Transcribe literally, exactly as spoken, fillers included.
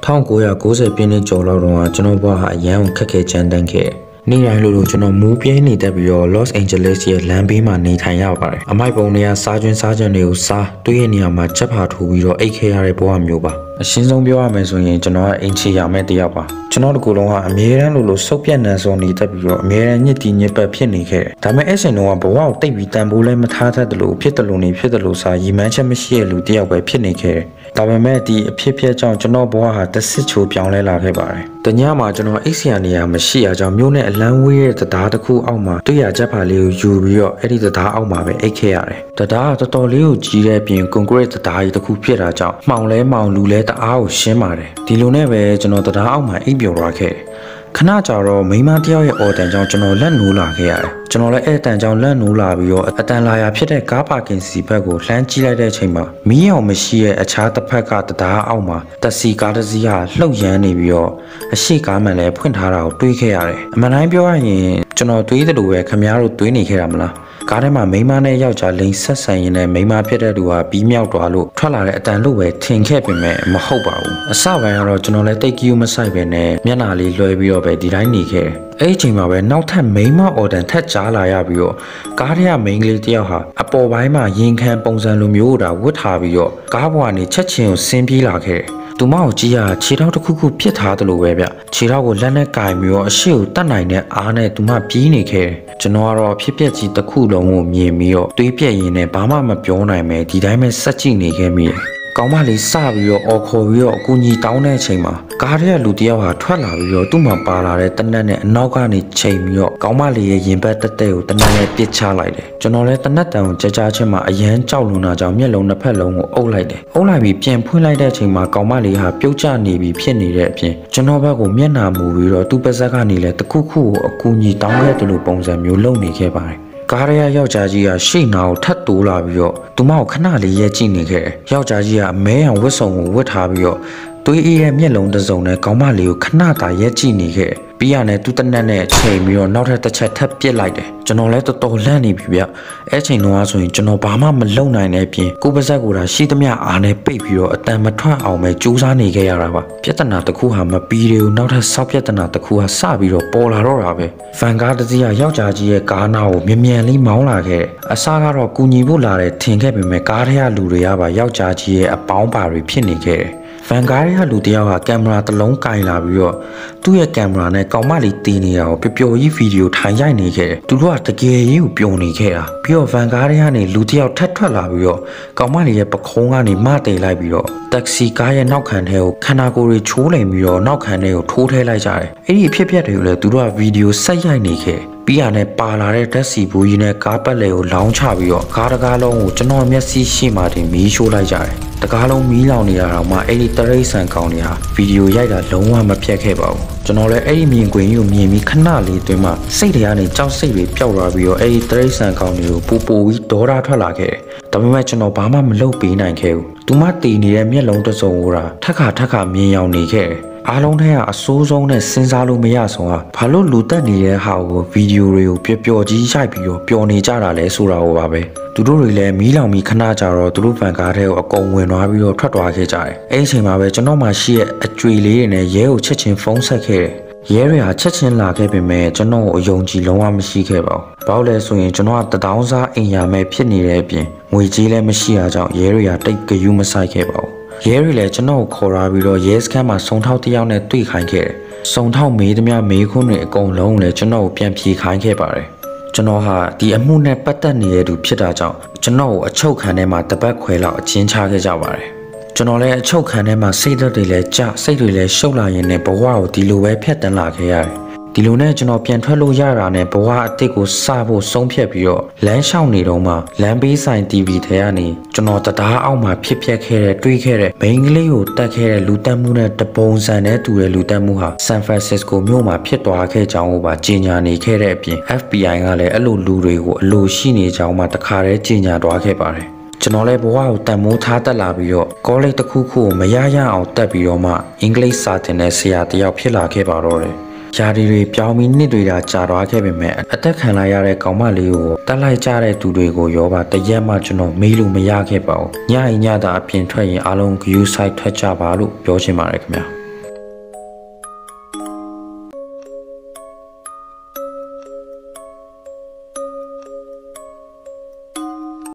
ထောင်ကိုရ၉၀ပြည့်နှစ်ကျော်လောက်တော့ကျွန်တော်ဘွားဟာအရန်ခက်ခဲကြမ်းတမ်းခဲ့နေတိုင်းလို့လို့ကျွန်တော်မူးပြင်းနေတတ်ပြီးတော့ Los Angeles ရဲ့လမ်းဘေးမှာနေထိုင်ရပါတယ်အမိုက်ပုံတွေကစားကျွန်းစားကျွန်းတွေကိုစားတွေးရနေရမှာချက်ဖာထိုးပြီးတော့အိတ်ခဲရတဲ့ဘဝမျိုးပါအရှင်းဆုံးပြောရမယ်ဆိုရင်ကျွန်တော်ကအင်ချီရမဲ့တယောက်ပါကျွန်တော်တကူလုံးကအမြဲတမ်းလို့လို့စုပ်ပြတ်နှံစောနေတတ်ပြီးတော့အမြဲတမ်းညစ်တီညစ်ပတ်ဖြစ်နေခဲ့တယ်ဒါပေမဲ့အဲ့ချိန်တုန်းကဘဝကိုတိတ်ပြီးတန်ဖိုးလဲမထားတတ်တယ်လို့ဖြစ်တယ်လို့နေဖြစ်တယ်လို့စာရီမန်းချက်မရှိတဲ့လူတယောက်ပဲဖြစ်နေခဲ့တယ်ဒါပေမဲ့ဒီအဖြစ်ဖြစ်ကြောင့်ကျွန်တော်ဘဝဟာတစ်စစ်ချိုးပြောင်းလဲလာခဲ့ပါတယ်တညမှာကျွန်တော်အိတ်ဆရာနေရာမရှိရကြောင်းမြို့နဲ့အလန်းဝေးရဲ့တရားတစ်ခုအောက်မှာတွေ့ရချက်ဖာလေးကိုယူပြီးတော့အဲ့ဒီတရားအောက်မှာပဲအိတ်ခဲ့ရတယ်တရားကတော်တော်လေးကိုကြီးတဲ့ပြင်ကွန်ကရစ်တရားကြီးတစ်ခုဖြစ်တာကြောင့်မှောင်လဲမှောင်လူလဲတအားကိုရှင်းပါတယ်ဒီလိုနဲ့ပဲကျွန်တော်တရားအောက်မှာအိတ်ပျော်သွားခဲ့ခဏကြာတော့မိန်းမတယောက်ရဲ့အော်တန်ကြောင့်ကျွန်တော်လက်နိုးလာခဲ့ရတယ်ကျွန်တော်လည်းအဲ့တန်ကြောင့်လက်နိုးလာပြီးတော့အတန်လာရဖြစ်တဲ့ကားပါကင်စီဘက်ကိုလှမ်းကြည့်လိုက်တဲ့အချိန်မှာမီးအောင်မရှိရဲ့အခြားတစ်ဖက်ကတရားအောက်မှာတက်စီကားတစ်စီးဟာလှုပ်ရမ်းနေပြီးတော့အရှိကားမှန်လည်းဖွင့်ထားတာကိုတွေးခဲ့ရတယ်အမှန်တိုင်းပြောရရင်ကျွန်တော်တွေးတယ်လို့ပဲခင်ဗျားတို့တွေးနေခဲ့တာမလားကားထဲမှာမိန်းမနဲ့ယောက်ျားလိန်ဆက်ဆံရင်းနဲ့မိန်းမဖြစ်တဲ့သူဟာပြီးမြောက်သွားလို့ထွက်လာတဲ့အတန်လို့ပဲထင်ခဲ့ပေမဲ့မဟုတ်ပါဘူးအစပိုင်းကတော့ကျွန်တော်လည်းတိတ်ကြီးမဆိုင်ပဲနဲ့မျက်နှာလေးလွှဲပြီးတော့ပဲဒီတိုင်းနေခဲ့တယ်အဲ့ဒီအချိန်မှာပဲနောက်ထပ်မိန်းမအော်တန်ထက်ကြားလာရပြီးတော့ကားထဲကမိန်းကလေးတယောက်ဟာအပေါ်ပိုင်းမှာရင်ခံပုံစံလိုမျိုးတာဝတ်ထားပြီးတော့ကားပေါ်ကနေချက်ချင်းကိုဆင်းပြေးလာခဲ့တယ်သူမကိုကြီးဟာခြေထောက်တစ်ခုခုပြစ်ထားတယ်လို့ပဲဗျခြေထောက်ကိုလက်နဲ့ကင်ပြီးတော့အရှိကိုတတ်နိုင်တဲ့အားနဲ့သူမပြေးနေခဲ့တယ်ကျွန်တော်ကတော့ဖြစ်ပျက်ကြီးတစ်ခုလုံးကိုမြင်ပြီးတော့တွေးပြက်ရင်းနဲ့ဘာမှမပြောနိုင်ပဲဒီတိုင်းပဲစက်ကြည့်နေခဲ့မိတယ်ကောင်းမလေးစပြီးတော့အော်ခေါ်ပြီးတော့အကူကြီးတောင်းတဲ့အချိန်မှာကားထဲကလူတယောက်ဟာထွက်လာပြီးတော့သူ့မှာပါလာတဲ့တနက်နဲ့အနောက်ကနေချိန်ပြီးတော့ကောင်းမလေးရဲ့ရင်ဘတ်တက်တဲ့ကိုတနက်နဲ့ပစ်ချလိုက်တယ်ကျွန်တော်လည်းတနက်တန်ကိုကြကြချင်းမှာအရန်ကြောက်လွန်တာကြောင့်မျက်လုံးတစ်ဖက်လုံးကိုအုပ်လိုက်တယ်အုပ်လိုက်ပြီးပြန်ဖွင့်လိုက်တဲ့အချိန်မှာကောင်းမလေးဟာပြုတ်ကျနေပြီးဖြစ်နေတဲ့အပြင်ကျွန်တော်ဘက်ကမျက်နှာမူပြီးတော့သူ့ပါးစပ်ကနေလည်းတခုခုကိုအကူကြီးတောင်းခဲ့တယ်လို့ပုံစံမျိုးလုပ်နေခဲ့ပါတယ်ကားရဲယောက်ျားကြီးကရှေ့နာကိုထပ်တိုးလာပြီးတော့သူမကိုခဏလေးရဲကြည့်နေခဲ့တယ်။ယောက်ျားကြီးကအမဲအောင်ဝတ်စုံကိုဝတ်ထားပြီးတော့သွေးအေးရဲ့မျက်လုံးတစ်စုံနဲ့ခေါင်းမလေးကိုခဏတာရဲကြည့်နေခဲ့တယ်။ပြီးရနဲ့သူ့တနက်နဲ့ချိန်ပြီးတော့နောက်ထပ်တစ်ချက်ထပ်ပစ်လိုက်တယ်။ကျွန်တော်လည်းတော်တော်လန့်နေပြီဗျ။အဲ့ချိန်တော့ဆိုရင်ကျွန်တော်ဘာမှမလုပ်နိုင်တဲ့အပြင်ကိုယ်ပါဇက်ကိုဒါရှိသမျှအားနဲ့ပိတ်ပြီးတော့အတန်မထွက်အောင်ပဲကြိုးစားနေခဲ့ရတာပါ။ပြဿနာတစ်ခုဟာမပြီးသေးဘူးနောက်ထပ်ဆောက်ပြဿနာတစ်ခုဟာစပြီးတော့ပေါ်လာတော့တာပဲ။ဖန်ကားတစ်စီးကယောက်ျားကြီးရဲ့ကားနာကိုမြ мян လေးမောင်းလာခဲ့အစားကတော့ကူညီဖို့လာတဲ့ထင်ခဲ့ပေမဲ့ကားထဲကလူတွေကပါယောက်ျားကြီးရဲ့အပေါင်းပါတွေဖြစ်နေခဲ့တယ်ဖန်ကားရဲ့လူတယောက်ကကင်မရာတစ်လုံးကင်လာပြီးတော့သူ့ရဲ့ကင်မရာနဲ့ကောင်မလေးတီးနေတာကိုပျော်ပျော်ကြီးဗီဒီယိုထိုင်ရိုက်နေခဲ့တယ်သူတို့ကတကယ်ကြီးကိုပျော်နေခဲ့တာပြီးတော့ဖန်ကားရဲ့ကနေလူတယောက်ထပ်ထွက်လာပြီးတော့ကောင်မလေးရဲ့ပခုံးကနေမတိတ်လိုက်ပြီးတော့တက္ကစီကားရဲ့နောက်ခံထဲကိုခန္ဓာကိုယ်တွေချိုးလိမ်ပြီးတော့နောက်ခံထဲကိုထိုးထဲလိုက်ကြတယ်အဲ့ဒီအဖြစ်အပျက်တွေကိုလည်းသူတို့ကဗီဒီယိုဆက်ရိုက်နေခဲ့ပြီးရနဲ့ပါလာတဲ့ဓာတ်စီဘူးကြီးနဲ့ကားပတ်လည်ကိုလောင်းချပြီးတော့ကားတကားလုံးကိုကျွန်တော်မျက်စိရှိမှတင်မီးရှို့လိုက်ကြတယ်တကားလုံးမီးလောင်နေတာတော့မှအဲ့ဒီတရိတ်ဆန်ကောင်တွေဟာဗီဒီယိုရိုက်တာလုံးဝမပြတ်ခဲ့ပါဘူးကျွန်တော်လည်းအဲ့ဒီမြင်ကွင်းကြီးကိုမြင်ပြီးခဏလေးအတွင်းမှာစိတ်ထဲကနေကြောက်စိတ်တွေပျောက်သွားပြီးတော့အဲ့ဒီတရိတ်ဆန်ကောင်တွေကိုပူပူပြီးဒေါသထွက်လာခဲ့တယ်ဒါပေမဲ့ကျွန်တော်ဘာမှမလုပ်ပေးနိုင်ခဲ့ဘူးသူမတည်နေတဲ့မျက်လုံးတစ်စုံကိုတာထက်ခါထက်ခါမြင်ရောင်နေခဲ့တယ်အားလုံးထဲကအဆိုးဆုံးနဲ့စဉ်းစားလို့မရဆုံးဟာဘာလို့လူတက်နေတဲ့ဟာကိုဗီဒီယိုတွေကိုပျော်ပျော်ကြီးရိုက်ပြီးတော့ပျော်နေကြတာလဲဆိုတာကိုပါပဲသူတို့တွေလည်းမီးလောင်ပြီးခဏကြာတော့သူတို့ဖန်ကားထဲကိုအကုန်ဝင်သွားပြီးတော့ထွက်သွားခဲ့ကြတယ်အဲ့ဒီအချိန်မှာပဲကျွန်တော်မှရှိရဲ့အကြွေလေးတွေနဲ့ရဲကိုချက်ချင်းဖုန်းဆက်ခဲ့တယ်ရဲတွေဟာချက်ချင်းလာခဲ့ပေမဲ့ကျွန်တော်ကိုအယုံကြည်လုံးဝမရှိခဲ့ပါဘူးဘာလို့လဲဆိုရင်ကျွန်တော်ကတထောင်စားအိမ်ရမဲ့ဖြစ်နေတဲ့အပြင်ငွေကြေးလည်းမရှိတာကြောင့်ရဲတွေကတိတ်ဂယုမဆိုင်ခဲ့ပါဘူးရဲတွေလည်းကျွန်တော်ကိုခေါ်လာပြီးတော့ရဲစခန်းမှာစုံထောက်တယောက်နဲ့တွေ့ခိုင်းခဲ့တယ်။စုံထောက်မေးသမျှမေးခွန်းတွေအကုန်လုံးလည်းကျွန်တော်ကိုပြန်ဖြေခိုင်းခဲ့ပါတယ်။ကျွန်တော်ဟာဒီအမှုနဲ့ပတ်သက်နေတဲ့သူဖြစ်တာကြောင့်ကျွန်တော်ကိုအချုပ်ခံထဲမှာတပတ်ခွဲလောက်အချင်းချခဲ့ကြပါတယ်။ကျွန်တော်လည်းအချုပ်ခံထဲမှာစိတ်ဓာတ်တွေလည်းကျစိတ်တွေလည်းရှုပ်လာရင်းနဲ့ဘဝကိုဒီလိုပဲဖျက်တမ်းလာခဲ့ရတယ်။ဒီလိုနဲ့ကျွန်တော်ပြန်ထွက်လို့ရတာနဲ့ဘဝအစ်စ်ကိုစဖို့ဆုံးဖြတ်ပြီးတော့လမ်းလျှောက်နေတော့မှလမ်းဘေးဆိုင် တီဗီ ထဲကနေကျွန်တော်တရားအောက်မှာဖြစ်ပျက်ခဲ့တဲ့တွေးခဲ့တဲ့မိန်းကလေးကိုတတ်ခဲ့တဲ့လူတက်မှုနဲ့တပုံစံနဲ့တူတဲ့လူတက်မှုဟာဆန်ဖရန်စစ္စကိုမြို့မှာဖြစ်သွားခဲ့ကြောင်းကိုပါကြေညာနေခဲ့တဲ့အပြင် F B I ကလည်းအဲ့လိုလူတွေကိုအလိုရှိနေကြောင်းမှတခါတည်းကြေညာသွားခဲ့ပါတယ်ကျွန်တော်လည်းဘဝကိုတန်မိုးထားတက်လာပြီးတော့ကောလိပ်တစ်ခုခုကိုမရရအောင်တက်ပြီးတော့မှအင်္ဂလိပ်စာသင်တဲ့ဆရာတယောက်ဖြစ်လာခဲ့ပါတော့တယ်ယာဒီတွေပြောင်းပြီးနှစ်တွေတာကြာသွားခဲ့ပေမဲ့အသက်ခံလိုက်ရတဲ့ကောင်မလေးကိုတက်လိုက်ကြတဲ့သူတွေကိုရောပါတရက်မှကျွန်တော်မေးလို့မရခဲ့ပါဘူးညရင်ညတာအပြင်ထွက်ရင်အားလုံးဂယူးဆိုင်ထွက်ကြပါလို့ပြောချင်ပါတယ်ခင်ဗျာ